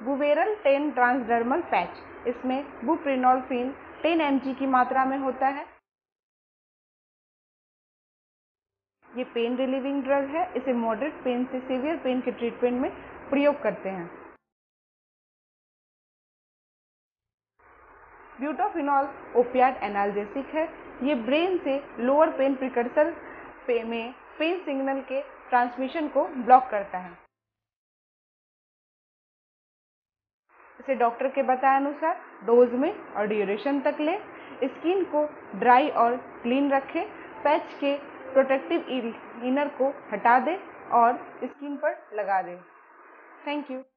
बुवेरल 10 transdermal patch. इसमें बुप्रेनोल्फिन 10 mg की मात्रा में होता है। ये पेन रिलीविंग ड्रग है। इसे मॉडरेट पेन से सीवियर पेन के ट्रीटमेंट में प्रयोग करते हैं। ब्यूटाफिनॉल ओपियाइड एनाल्जेसिक है। ये ब्रेन से लोअर पेन प्रिकर्सर में पेन सिग्नल के ट्रांसमिशन को ब्लॉक करता है। इसे डॉक्टर के बताए अनुसार डोज में और ड्यूरेशन तक लें। स्किन को ड्राई और क्लीन रखें। पैच के प्रोटेक्टिव इनर को हटा दें और स्किन पर लगा दें। Thank you.